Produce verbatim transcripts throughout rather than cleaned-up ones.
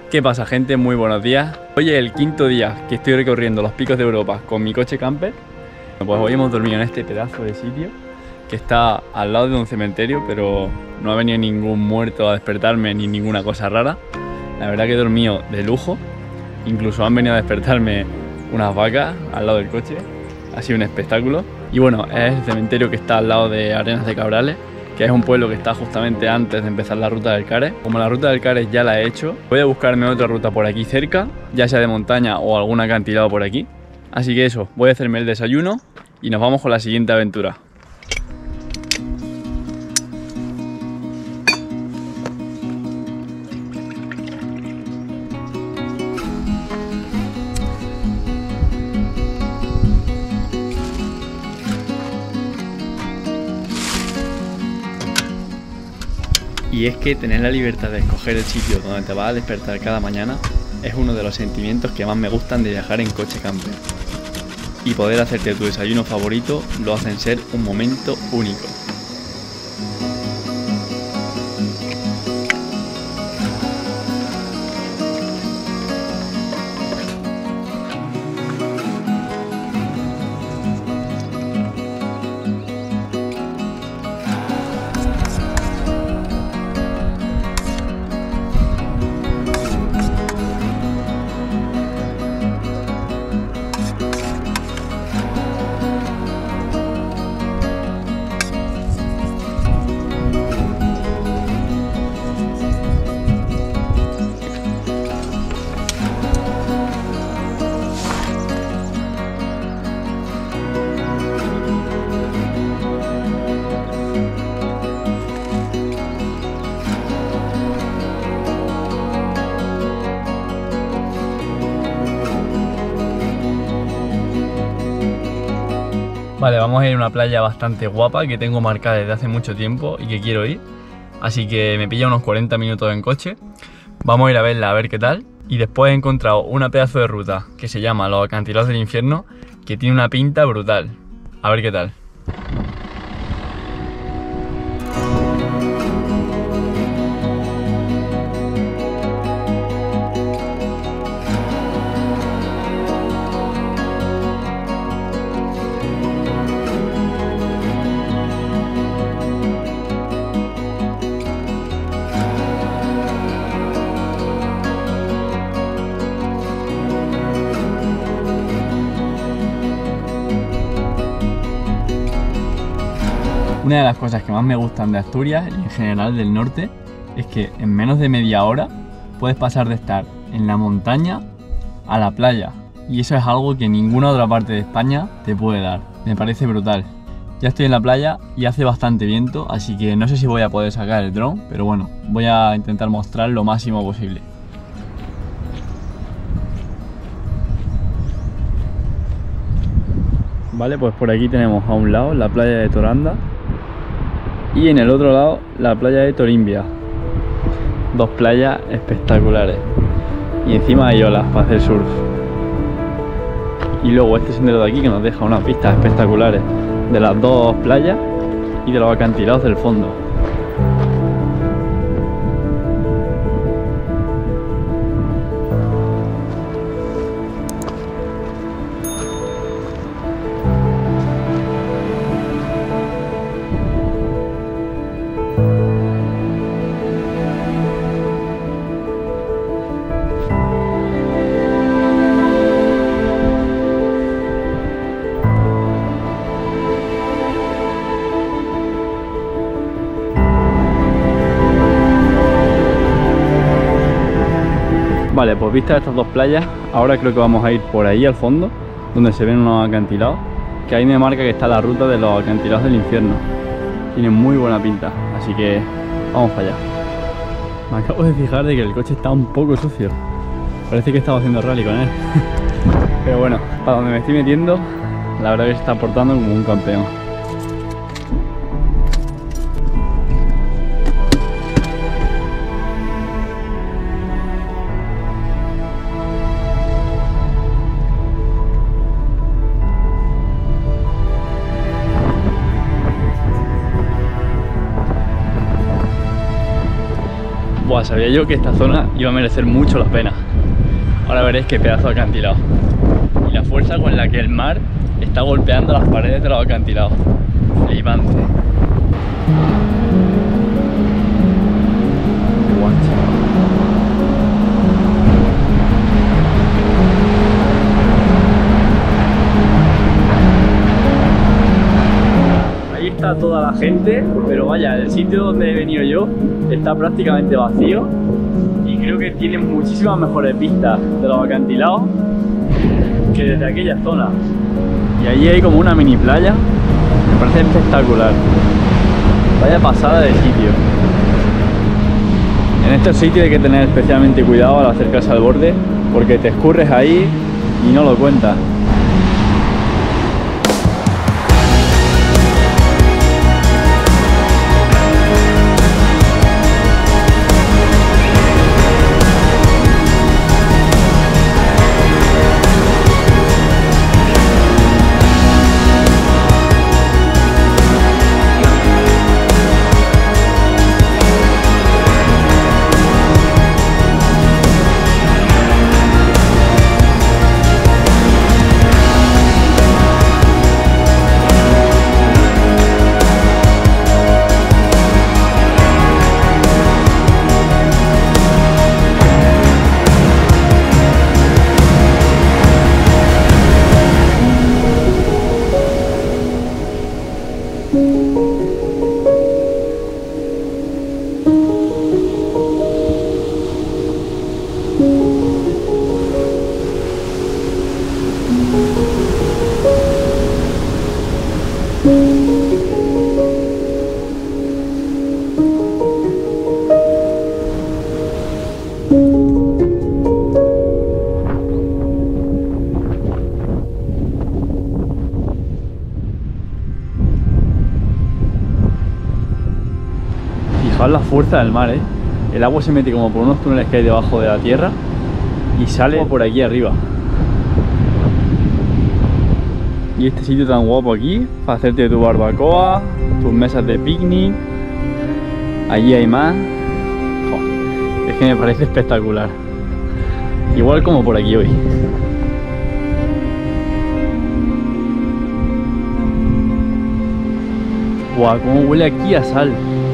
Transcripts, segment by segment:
¿Qué pasa, gente? Muy buenos días. Hoy es el quinto día que estoy recorriendo los picos de Europa con mi coche camper. Pues hoy hemos dormido en este pedazo de sitio que está al lado de un cementerio, pero no ha venido ningún muerto a despertarme ni ninguna cosa rara. La verdad que he dormido de lujo. Incluso han venido a despertarme unas vacas al lado del coche. Ha sido un espectáculo. Y bueno, es el cementerio que está al lado de Arenas de Cabrales, que es un pueblo que está justamente antes de empezar la ruta del Cares. Como la ruta del Cares ya la he hecho, voy a buscarme otra ruta por aquí cerca, ya sea de montaña o algún acantilado por aquí. Así que eso, voy a hacerme el desayuno y nos vamos con la siguiente aventura. Y es que tener la libertad de escoger el sitio donde te vas a despertar cada mañana es uno de los sentimientos que más me gustan de viajar en coche camper. Y poder hacerte tu desayuno favorito lo hacen ser un momento único. Vale, vamos a ir a una playa bastante guapa que tengo marcada desde hace mucho tiempo y que quiero ir. Así que me pilla unos cuarenta minutos en coche. Vamos a ir a verla, a ver qué tal. Y después he encontrado una pedazo de ruta que se llama Los Acantilados del Infierno, que tiene una pinta brutal. A ver qué tal. Una de las cosas que más me gustan de Asturias y en general del norte es que en menos de media hora puedes pasar de estar en la montaña a la playa, y eso es algo que ninguna otra parte de España te puede dar. Me parece brutal. Ya estoy en la playa y hace bastante viento, así que no sé si voy a poder sacar el dron, pero bueno, voy a intentar mostrar lo máximo posible. Vale, pues por aquí tenemos a un lado la playa de Toranda y en el otro lado la playa de Torimbia. Dos playas espectaculares y encima hay olas para hacer surf. Y luego este sendero de aquí que nos deja unas vistas espectaculares de las dos playas y de los acantilados del fondo. Vale, pues vistas estas dos playas, ahora creo que vamos a ir por ahí al fondo, donde se ven unos acantilados, que ahí me marca que está la ruta de los acantilados del infierno. Tiene muy buena pinta, así que vamos para allá. Me acabo de fijar de que el coche está un poco sucio. Parece que estaba haciendo rally con él. Pero bueno, para donde me estoy metiendo, la verdad que se está portando como un campeón. Buah, sabía yo que esta zona iba a merecer mucho la pena. Ahora veréis qué pedazo de acantilado. Y la fuerza con la que el mar está golpeando las paredes de los acantilados. Flipante. Ahí está toda la gente, pero vaya, el sitio donde he venido yo está prácticamente vacío y creo que tiene muchísimas mejores vistas de los acantilados que desde aquella zona. Y allí hay como una mini playa, me parece espectacular. Vaya pasada de sitio. En estos sitios hay que tener especialmente cuidado al acercarse al borde porque te escurres ahí y no lo cuentas. Fijaos la fuerza del mar, ¿eh? El agua se mete como por unos túneles que hay debajo de la tierra y sale por aquí arriba. Y este sitio tan guapo aquí, para hacerte tu barbacoa, tus mesas de picnic. Allí hay más. Joder, es que me parece espectacular. Igual como por aquí hoy. Guau, cómo huele aquí a sal.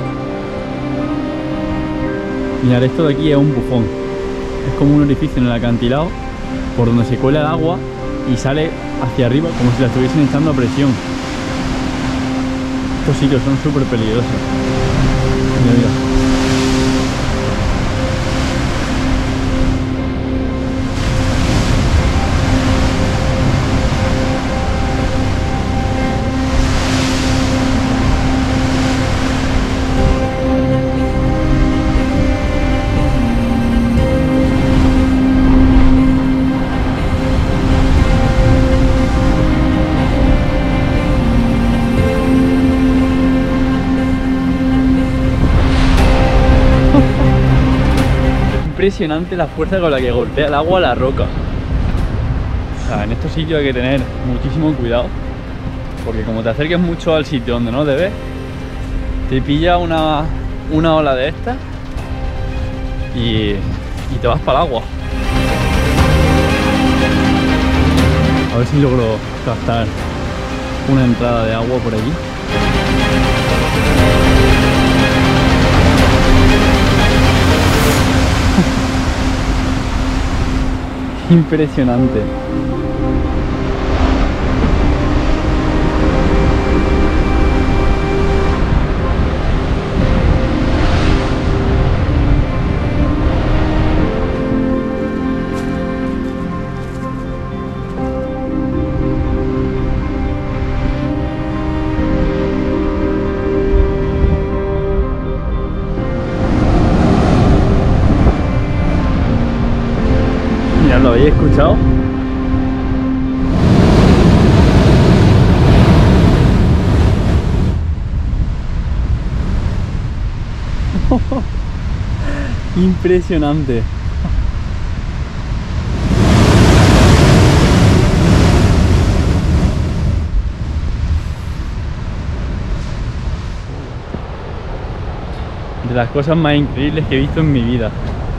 Mirad, esto de aquí es un bufón. Es como un orificio en el acantilado por donde se cuela el agua y sale hacia arriba como si la estuviesen echando a presión. Estos sitios son súper peligrosos. Mira, mira. Impresionante la fuerza con la que golpea el agua a la roca. O sea, en estos sitios hay que tener muchísimo cuidado porque como te acerques mucho al sitio donde no debes, te pilla una, una ola de estas y, y te vas para el agua. A ver si logro captar una entrada de agua por allí. Impresionante. Mirad, ¿lo habéis escuchado? Impresionante. Desde las cosas más increíbles que he visto en mi vida.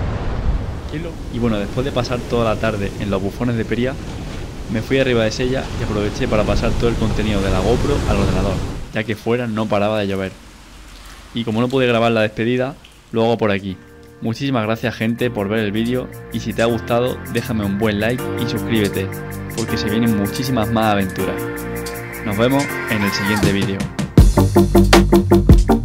Y bueno, después de pasar toda la tarde en los bufones de Pería, me fui arriba de Sella y aproveché para pasar todo el contenido de la GoPro al ordenador, ya que fuera no paraba de llover. Y como no pude grabar la despedida, lo hago por aquí. Muchísimas gracias, gente, por ver el vídeo, y si te ha gustado déjame un buen like y suscríbete, porque se vienen muchísimas más aventuras. Nos vemos en el siguiente vídeo.